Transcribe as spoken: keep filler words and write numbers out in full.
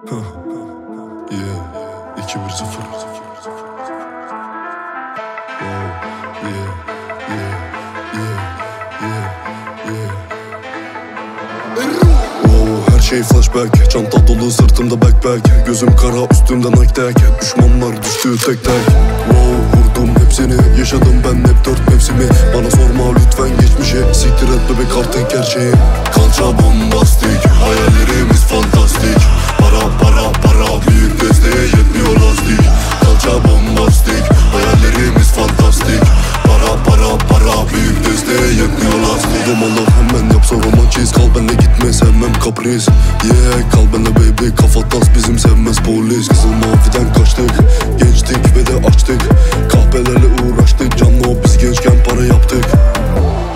Yeah, iki bir sıfır. Wow, yeah, yeah, yeah, yeah, yeah. Wow, her şey flashback, çanta dolu sırtımda backpack. Gözüm kara üstümde Nike tag, düşmanlar düştü tek tek. Wow, vurdum hepsini, yaşadım ben hep dört mevsimi. Bana sorma lütfen geçmişi, siktir et bebek artık gerçeği. Kalça bombastik, hayallerimiz fantastik. Para para para, büyük desteğe yetmiyor lastik. Kalça bombastik, hayallerimiz fantastik. Para para para, büyük desteğe yetmiyor lastik. Dumalı hemen yapsa romançiz, kal benle gitme sevmem kapris. Yeah, kal benle baby, kafa tas bizim sevmez polis. Kızıl maviden kaçtık, gençtik ve de açtık. Kahpelerle uğraştık, canlı o biz gençken para yaptık.